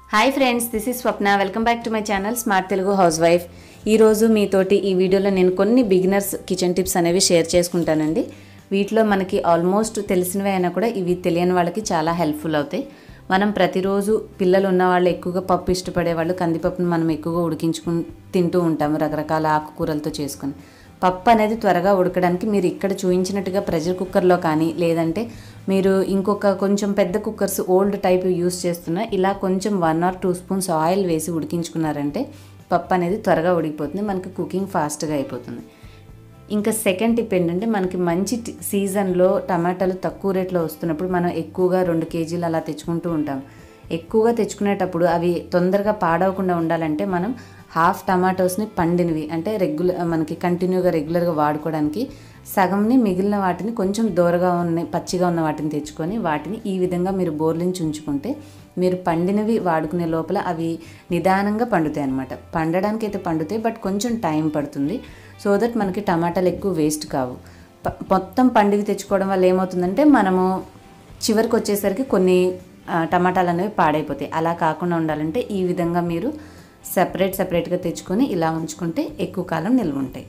Hi friends, this is Swapna. Welcome back to my channel smart Telugu housewife. ఈరోజు మీతోటి ఈ వీడియోలో నేను కొన్ని బిగినర్స్ కిచెన్ టిప్స్ అనేవి షేర్ చేసుకుంటానండి. వీటిలో మనకి ఆల్మోస్ట్ తెలిసినవే అయినా కూడా ఇవి తెలియని వాళ్ళకి చాలా హెల్ప్ఫుల్ అవుతాయి. మనం ప్రతిరోజు పిల్లలు ఉన్న వాళ్ళు ఎక్కువగా పప్పు ఇష్టపడే వాళ్ళు కందిపప్పును మనం ఎక్కువగా ఉడికించుకుని తింటూ ఉంటాము రకరకాల ఆకుకూరలతో చేసుకుని. పప్పు అనేది త్వరగా ఉడకడానికి మీరు ఇక్కడ చూపించినట్టుగా ప్రెషర్ కుక్కర్లో కానీ లేదంటే మీరు ఇంకొక కొంచెం పెద్ద కుక్కర్స్ ఓల్డ్ టైప్ యూస్ చేస్తున్నా ఇలా కొంచెం 1 or 2 స్పూన్స్ ఆయిల్ వేసి ఉడికించుకున్నారంటే పప్పు అనేది త్వరగా ఉడికిపోతుంది, మనకి కుకింగ్ ఫాస్ట్గా అయిపోతుంది. ఇంకా సెకండ్ టిప్ ఏంటంటే మనకి మంచి సీజన్లో టమాటాలు తక్కువ రేట్లో వస్తున్నప్పుడు మనం ఎక్కువగా 2 కేజీలు అలా తెచ్చుకుంటూ ఉంటాం. ఎక్కువగా తెచ్చుకునేటప్పుడు అవి తొందరగా పాడవకుండా ఉండాలంటే మనం హాఫ్ టమాటోస్ని పండినవి అంటే మనకి కంటిన్యూగా రెగ్యులర్గా వాడుకోవడానికి సగంని మిగిలిన వాటిని కొంచెం దూరగా ఉన్న పచ్చిగా ఉన్న వాటిని తెచ్చుకొని వాటిని ఈ విధంగా మీరు బోర్లించి ఉంచుకుంటే మీరు పండినవి వాడుకునే లోపల అవి నిదానంగా పండుతాయి అన్నమాట. పండడానికి అయితే పండుతాయి, బట్ కొంచెం టైం పడుతుంది. సో దట్ మనకి టమాటాలు ఎక్కువ వేస్ట్ కావు. మొత్తం పండివి తెచ్చుకోవడం వల్ల ఏమవుతుందంటే మనము చివరికి వచ్చేసరికి కొన్ని టమాటాలు అనేవి పాడైపోతాయి. అలా కాకుండా ఉండాలంటే ఈ విధంగా మీరు సెపరేట్గా తెచ్చుకొని ఇలా ఉంచుకుంటే ఎక్కువ కాలం నిల్వ ఉంటాయి.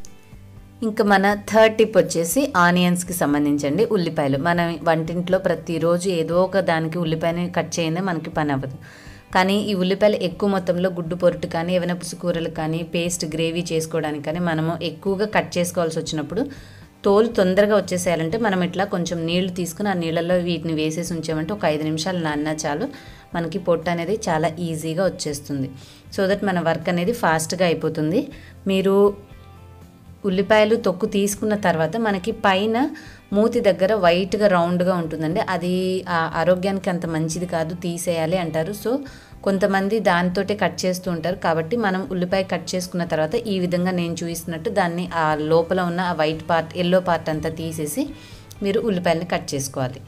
ఇంకా మన థర్డ్ టిప్ వచ్చేసి ఆనియన్స్కి సంబంధించండి. ఉల్లిపాయలు మన వంటింట్లో ప్రతిరోజు ఏదో ఒక దానికి ఉల్లిపాయని కట్ చేయందే మనకి పని అవ్వదు. కానీ ఈ ఉల్లిపాయలు ఎక్కువ మొత్తంలో గుడ్డు పొరుటు కానీ ఏమైనా పుసుకూరలు కానీ పేస్ట్ గ్రేవీ చేసుకోవడానికి కానీ మనము ఎక్కువగా కట్ చేసుకోవాల్సి వచ్చినప్పుడు తోలు తొందరగా వచ్చేసేయాలంటే మనం ఇట్లా కొంచెం నీళ్లు తీసుకుని ఆ నీళ్ళల్లో వీటిని వేసేసి ఉంచామంటే ఒక 5 నిమిషాలు నానినా చాలు మనకి పొట్టు అనేది చాలా ఈజీగా వచ్చేస్తుంది. సో దట్ మన వర్క్ అనేది ఫాస్ట్గా అయిపోతుంది. మీరు ఉల్లిపాయలు తొక్కు తీసుకున్న తర్వాత మనకి పైన మూతి దగ్గర వైట్గా రౌండ్గా ఉంటుందండి, అది ఆరోగ్యానికి అంత మంచిది కాదు, తీసేయాలి అంటారు. సో కొంతమంది దానితోటే కట్ చేస్తూ ఉంటారు. కాబట్టి మనం ఉల్లిపాయ కట్ చేసుకున్న తర్వాత ఈ విధంగా నేను చూపిస్తున్నట్టు దాన్ని ఆ లోపల ఉన్న ఆ వైట్ పార్ట్ ఎల్లో పార్ట్ అంతా తీసేసి మీరు ఉల్లిపాయలని కట్ చేసుకోవాలి.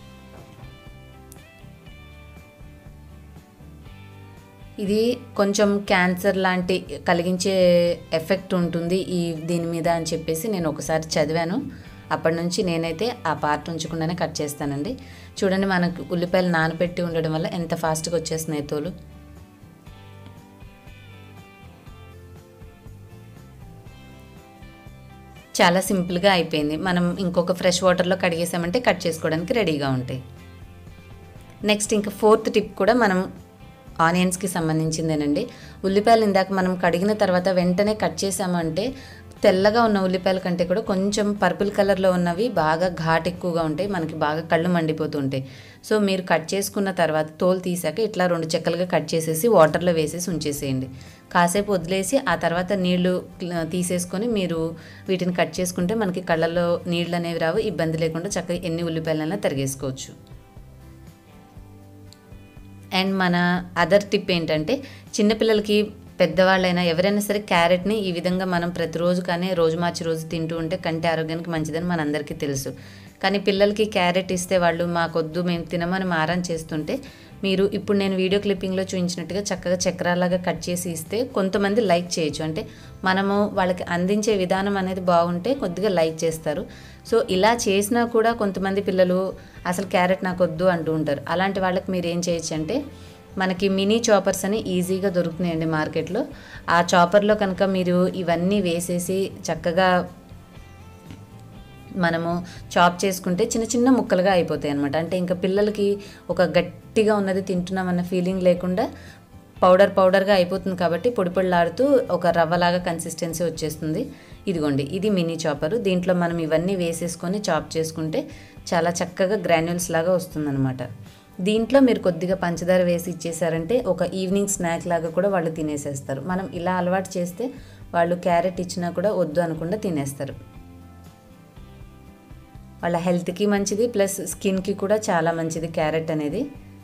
ఇది కొంచెం క్యాన్సర్ లాంటి కలిగించే ఎఫెక్ట్ ఉంటుంది దీని మీద అని చెప్పేసి నేను ఒకసారి చదివాను. అప్పటి నుంచి నేనైతే ఆ పార్ట్ ఉంచకుండానే కట్ చేస్తానండి. చూడండి, మనకు ఉల్లిపాయలు నానబెట్టి ఉండడం వల్ల ఎంత ఫాస్ట్గా వచ్చేస్తున్నాయి తోలు. చాలా సింపుల్గా అయిపోయింది. మనం ఇంకొక ఫ్రెష్ వాటర్లో కడిగేసామంటే కట్ చేసుకోవడానికి రెడీగా ఉంటాయి. నెక్స్ట్ ఇంకా ఫోర్త్ టిప్ కూడా మనం ఆనియన్స్కి సంబంధించిందేనండి. ఉల్లిపాయలు ఇందాక మనం కడిగిన తర్వాత వెంటనే కట్ చేసామంటే తెల్లగా ఉన్న ఉల్లిపాయల కంటే కూడా కొంచెం పర్పుల్ కలర్లో ఉన్నవి బాగా ఘాట్ ఎక్కువగా ఉంటాయి, మనకి బాగా కళ్ళు మండిపోతూ ఉంటాయి. సో మీరు కట్ చేసుకున్న తర్వాత తోలు తీసాక ఇట్లా 2 చెక్కలుగా కట్ చేసేసి వాటర్లో వేసేసి ఉంచేసేయండి. కాసేపు వదిలేసి ఆ తర్వాత నీళ్లు తీసేసుకొని మీరు వీటిని కట్ చేసుకుంటే మనకి కళ్ళల్లో నీళ్ళు అనేవి రావు, ఇబ్బంది లేకుండా చక్కగా ఎన్ని ఉల్లిపాయలైనా తరిగేసుకోవచ్చు. అండ్ మన అదర్ టిప్ ఏంటంటే చిన్నపిల్లలకి పెద్దవాళ్ళైనా ఎవరైనా సరే క్యారెట్ని ఈ విధంగా మనం ప్రతిరోజు కానీ రోజు మార్చి రోజు తింటూ ఉంటే కంటి ఆరోగ్యానికి మంచిదని మనందరికీ తెలుసు. కానీ పిల్లలకి క్యారెట్ ఇస్తే వాళ్ళు మాకొద్దు మేము తినమని మారం చేస్తుంటే మీరు ఇప్పుడు నేను వీడియో క్లిప్పింగ్లో చూపించినట్టుగా చక్కగా చక్రాలాగా కట్ చేసి ఇస్తే కొంతమంది లైక్ చేయొచ్చు. అంటే మనము వాళ్ళకి అందించే విధానం అనేది బాగుంటే కొద్దిగా లైక్ చేస్తారు. సో ఇలా చేసినా కూడా కొంతమంది పిల్లలు అసలు క్యారెట్ నాకు వద్దు అంటూ ఉంటారు. అలాంటి వాళ్ళకి మీరు ఏం చేయొచ్చు అంటే మనకి మినీ చాపర్స్ అని ఈజీగా దొరుకుతున్నాయండి మార్కెట్లో. ఆ చాపర్లో కనుక మీరు ఇవన్నీ వేసేసి చక్కగా మనము చాప్ చేసుకుంటే చిన్న చిన్న ముక్కలుగా అయిపోతాయి అన్నమాట. అంటే ఇంకా పిల్లలకి ఒక గట్టిగా ఉన్నది తింటున్నామన్న ఫీలింగ్ లేకుండా పౌడర్గా అయిపోతుంది. కాబట్టి పొడి పొడిలాడుతూ ఒక రవ్వలాగా కన్సిస్టెన్సీ వచ్చేస్తుంది. ఇదిగోండి, ఇది మినీ చాపరు. దీంట్లో మనం ఇవన్నీ వేసేసుకొని చాప్ చేసుకుంటే చాలా చక్కగా గ్రాన్యూల్స్ లాగా వస్తుందన్నమాట. దీంట్లో మీరు కొద్దిగా పంచదార వేసి ఇచ్చేసారంటే ఒక ఈవినింగ్ స్నాక్ లాగా కూడా వాళ్ళు తినేసేస్తారు. మనం ఇలా అలవాటు చేస్తే వాళ్ళు క్యారెట్ ఇచ్చినా కూడా వద్దు అనకుండా తినేస్తారు. వాళ్ళ హెల్త్కి మంచిది, ప్లస్ స్కిన్కి కూడా చాలా మంచిది క్యారెట్ అనేది.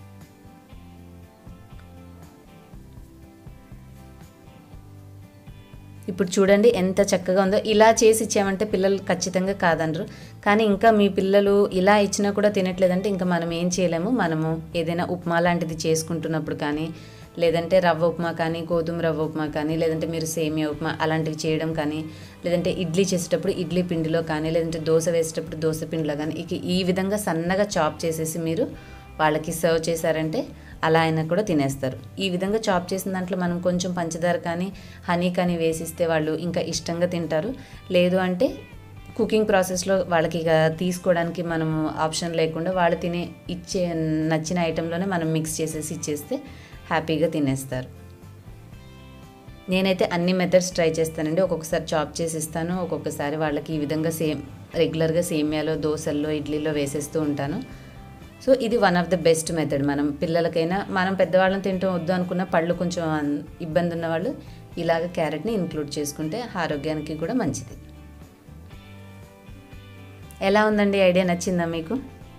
ఇప్పుడు చూడండి ఎంత చక్కగా ఉందో. ఇలా చేసి ఇచ్చామంటే పిల్లలు ఖచ్చితంగా కాదనరు. కానీ ఇంకా మీ పిల్లలు ఇలా ఇచ్చినా కూడా తినట్లేదంటే ఇంకా మనం ఏం చేయలేము. మనము ఏదైనా ఉప్మా లాంటిది చేసుకుంటున్నప్పుడు కానీ లేదంటే రవ్వ ఉప్మా కానీ గోధుమ రవ్వ ఉప్మా కానీ లేదంటే మీరు సేమియా ఉప్మా అలాంటివి చేయడం కానీ లేదంటే ఇడ్లీ చేసేటప్పుడు ఇడ్లీ పిండిలో కానీ లేదంటే దోశ వేసేటప్పుడు దోశ పిండిలో కానీ ఈ విధంగా సన్నగా చాప్ చేసేసి మీరు వాళ్ళకి సర్వ్ చేశారంటే అలా అయినా కూడా తినేస్తారు. ఈ విధంగా చాప్ చేసిన దాంట్లో మనం కొంచెం పంచదార కానీ హనీ కానీ వేసిస్తే వాళ్ళు ఇంకా ఇష్టంగా తింటారు. లేదు అంటే కుకింగ్ ప్రాసెస్లో వాళ్ళకి ఇక తీసుకోవడానికి మనము ఆప్షన్ లేకుండా వాళ్ళు నచ్చిన ఐటెంలోనే మనం మిక్స్ చేసేసి ఇచ్చేస్తే హ్యాపీగా తినేస్తారు. నేనైతే అన్ని మెథడ్స్ ట్రై చేస్తానండి. ఒక్కొక్కసారి చాప్ చేసి ఇస్తాను, ఒక్కొక్కసారి వాళ్ళకి ఈ విధంగా రెగ్యులర్గా సేమియాలో, దోశల్లో, ఇడ్లీలో వేసేస్తూ ఉంటాను. సో ఇది one of the best method. మనం పిల్లలకైనా, మనం పెద్దవాళ్ళని తింటూ వద్దు అనుకున్న పళ్ళు కొంచెం ఇబ్బంది ఉన్నవాళ్ళు ఇలాగ క్యారెట్ని ఇంక్లూడ్ చేసుకుంటే ఆరోగ్యానికి కూడా మంచిది. ఎలా ఉందండి? ఐడియా నచ్చిందా మీకు?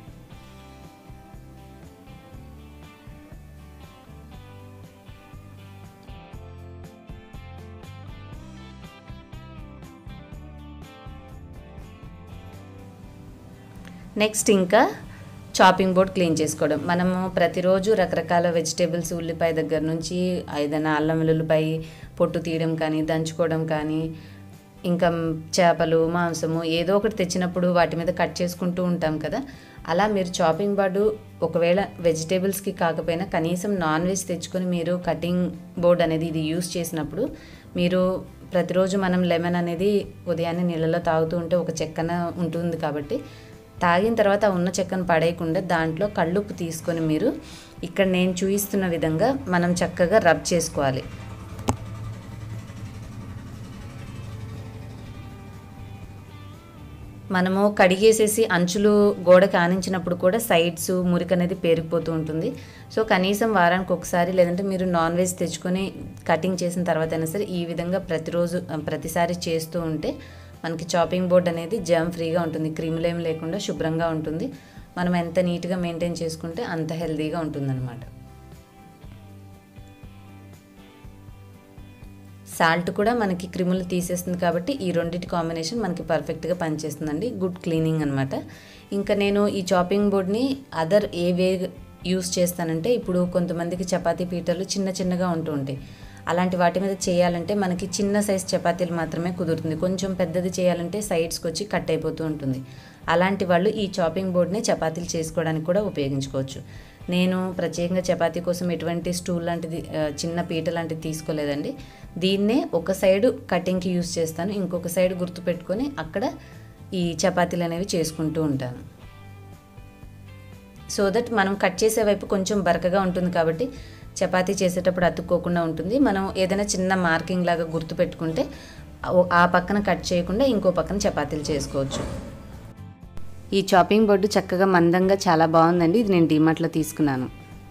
నెక్స్ట్ ఇంకా చాపింగ్ బోర్డ్ క్లీన్ చేసుకోవడం. మనము ప్రతిరోజు రకరకాల వెజిటేబుల్స్, ఉల్లిపాయ దగ్గర నుంచి ఏదైనా అల్లం వెల్లుల్లిపాయ పొట్టు తీయడం కానీ, దంచుకోవడం కానీ, ఇంకా చేపలు, మాంసము ఏదో ఒకటి తెచ్చినప్పుడు వాటి మీద కట్ చేసుకుంటూ ఉంటాం కదా. అలా మీరు చాపింగ్ బోర్డు ఒకవేళ వెజిటేబుల్స్కి కాకపోయినా కనీసం నాన్ వెజ్ తెచ్చుకొని మీరు కటింగ్ బోర్డ్ అనేది ఇది యూస్ చేసినప్పుడు, మీరు ప్రతిరోజు మనం లెమన్ అనేది ఉదయాన్నే నీళ్ళలో తాగుతూ ఉంటే ఒక చెక్కన ఉంటుంది కాబట్టి తాగిన తర్వాత ఉన్న చెక్కను పడేయకుండా దాంట్లో కళ్ళుప్పు తీసుకొని మీరు ఇక్కడ నేను చూపిస్తున్న విధంగా మనం చక్కగా రబ్ చేసుకోవాలి. మనము కడిగేసేసి అంచులు గోడకి ఆనించినప్పుడు కూడా సైడ్స్ మురికి అనేది పేరుకుపోతూ ఉంటుంది. సో కనీసం వారానికి ఒకసారి, లేదంటే మీరు నాన్ వెజ్ తెచ్చుకొని కటింగ్ చేసిన తర్వాత అయినా సరే ఈ విధంగా ప్రతిసారి చేస్తూ ఉంటే మనకి చాపింగ్ బోర్డ్ అనేది జర్మ్ ఫ్రీగా ఉంటుంది, క్రిములు ఏం లేకుండా శుభ్రంగా ఉంటుంది. మనం ఎంత నీట్గా మెయింటైన్ చేసుకుంటే అంత హెల్తీగా ఉంటుందన్నమాట. సాల్ట్ కూడా మనకి క్రిములు తీసేస్తుంది కాబట్టి ఈ రెండింటి కాంబినేషన్ మనకి పర్ఫెక్ట్గా పనిచేస్తుందండి. గుడ్ క్లీనింగ్ అనమాట. ఇంకా నేను ఈ చాపింగ్ బోర్డ్ని ఏ వే యూస్ చేస్తానంటే, ఇప్పుడు కొంతమందికి చపాతీ పీటలు చిన్నగా ఉంటూ ఉంటాయి. అలాంటి వాటి మీద చేయాలంటే మనకి చిన్న సైజ్ చపాతీలు మాత్రమే కుదురుతుంది. కొంచెం పెద్దది చేయాలంటే సైడ్స్కి వచ్చి కట్ అయిపోతూ ఉంటుంది. అలాంటి వాళ్ళు ఈ చాపింగ్ బోర్డ్ని చపాతీలు చేసుకోవడానికి కూడా ఉపయోగించుకోవచ్చు. నేను ప్రత్యేకంగా చపాతీ కోసం ఎటువంటి స్టూల్ లాంటిది, చిన్న పీట లాంటిది తీసుకోలేదండి. దీన్నే ఒక సైడు కటింగ్కి యూస్ చేస్తాను, ఇంకొక సైడ్ గుర్తు పెట్టుకొని అక్కడ ఈ చపాతీలు అనేవి చేసుకుంటూ ఉంటాను. సో దట్ మనం కట్ చేసే వైపు కొంచెం బరకగా ఉంటుంది కాబట్టి చపాతీ చేసేటప్పుడు అతుక్కోకుండా ఉంటుంది. మనం ఏదైనా చిన్న మార్కింగ్ లాగా గుర్తు పెట్టుకుంటే ఆ పక్కన కట్ చేయకుండా ఇంకో పక్కన చపాతీలు చేసుకోవచ్చు. ఈ చాపింగ్ బోర్డు చక్కగా మందంగా చాలా బాగుందండి. ఇది నేను డీమార్ట్లో తీసుకున్నాను.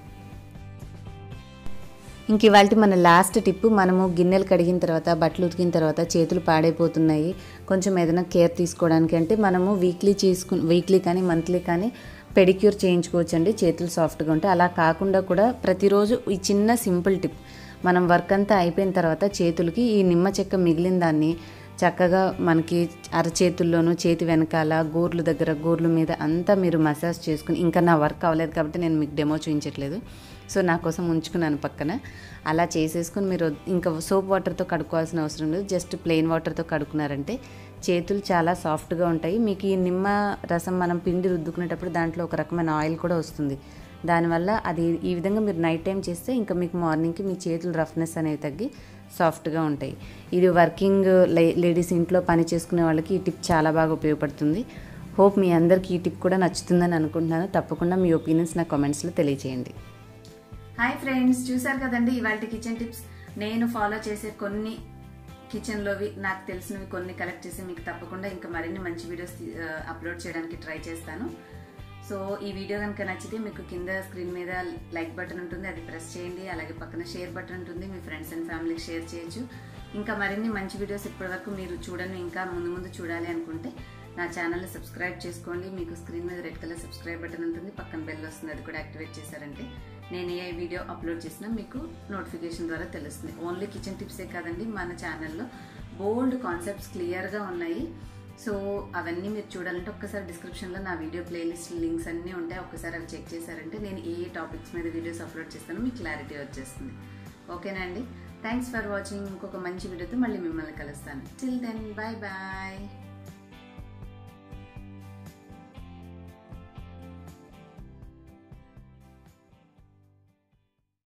ఇంక ఇవాళ మన లాస్ట్ టిప్, మనము గిన్నెలు కడిగిన తర్వాత, బట్టలు ఉతికిన తర్వాత చేతులు పాడైపోతున్నాయి, కొంచెం ఏదైనా కేర్ తీసుకోవడానికి అంటే మనము వీక్లీ కానీ మంత్లీ కానీ పెడిక్యూర్ చేయించుకోవచ్చు అండి, చేతులు సాఫ్ట్గా ఉంటాయి. అలా కాకుండా కూడా ప్రతిరోజు ఈ చిన్న సింపుల్ టిప్, మనం వర్క్ అంతా అయిపోయిన తర్వాత చేతులకి ఈ నిమ్మ చెక్క మిగిలిన దాన్ని చక్కగా మనకి అరచేతుల్లోనూ, చేతి వెనకాల, గోర్లు దగ్గర, గోర్ల మీద అంతా మీరు మసాజ్ చేసుకుని, ఇంకా నా వర్క్ అవ్వలేదు కాబట్టి నేను మీకు డెమో చూపించట్లేదు, సో నా కోసం ఉంచుకున్నాను పక్కన. అలా చేసేసుకుని మీరు ఇంకా సోప్ వాటర్తో కడుక్కోవాల్సిన అవసరం లేదు, జస్ట్ ప్లెయిన్ వాటర్తో కడుక్కున్నారంటే చేతులు చాలా సాఫ్ట్గా ఉంటాయి. మీకు ఈ నిమ్మ రసం మనం పిండి రుద్దుకునేటప్పుడు దాంట్లో ఒక రకమైన ఆయిల్ కూడా వస్తుంది. దానివల్ల అది ఈ విధంగా మీరు నైట్ టైం చేస్తే ఇంకా మీకు మార్నింగ్కి మీ చేతులు రఫ్నెస్ అనేవి తగ్గి సాఫ్ట్గా ఉంటాయి. ఇది వర్కింగ్ లేడీస్, ఇంట్లో పని చేసుకునే వాళ్ళకి ఈ టిప్ చాలా బాగా ఉపయోగపడుతుంది. హోప్ మీ అందరికీ ఈ టిప్ కూడా నచ్చుతుందని అనుకుంటున్నాను. తప్పకుండా మీ ఒపీనియన్స్ నా కామెంట్స్లో తెలియజేయండి. హాయ్ ఫ్రెండ్స్, చూసారు కదండి ఇవాళ కిచెన్ టిప్స్. నేను ఫాలో చేసే కొన్ని కిచెన్లోవి నాకు తెలిసినవి కొన్ని కలెక్ట్ చేసి మీకు తప్పకుండా ఇంకా మరిన్ని మంచి వీడియోస్ అప్లోడ్ చేయడానికి ట్రై చేస్తాను. సో ఈ వీడియో కనుక నచ్చితే మీకు కింద స్క్రీన్ మీద లైక్ బటన్ ఉంటుంది, అది ప్రెస్ చేయండి. అలాగే పక్కన షేర్ బటన్ ఉంటుంది, మీ ఫ్రెండ్స్ అండ్ ఫ్యామిలీకి షేర్ చేయొచ్చు. ఇంకా మరిన్ని మంచి వీడియోస్ ఇప్పటివరకు మీరు చూడండి, ఇంకా ముందు చూడాలి అనుకుంటే నా ఛానల్ని సబ్స్క్రైబ్ చేసుకోండి. మీకు స్క్రీన్ మీద రెడ్ కలర్ సబ్స్క్రైబ్ బటన్ ఉంటుంది, పక్కన బెల్ వస్తుంది, అది కూడా యాక్టివేట్ చేశారంటే నేను ఏ వీడియో అప్లోడ్ చేసినా మీకు నోటిఫికేషన్ ద్వారా తెలుస్తుంది. ఓన్లీ కిచెన్ టిప్సే కాదండి, మన ఛానల్లో బోల్డ్ కాన్సెప్ట్స్ క్లియర్గా ఉన్నాయి. సో అవన్నీ మీరు చూడాలంటే ఒక్కసారి డిస్క్రిప్షన్లో నా వీడియో ప్లేలిస్ట్ లింక్స్ అన్నీ ఉంటాయి. ఒక్కసారి అవి చెక్ చేశారంటే నేను ఏ టాపిక్స్ మీద వీడియోస్ అప్లోడ్ చేస్తానో మీకు క్లారిటీ వచ్చేస్తుంది. ఓకేనా అండి? Thanks for watching. ఇంకొక మంచి వీడియోతో మళ్ళీ మిమ్మల్ని కలుస్తాను. Till then, bye bye.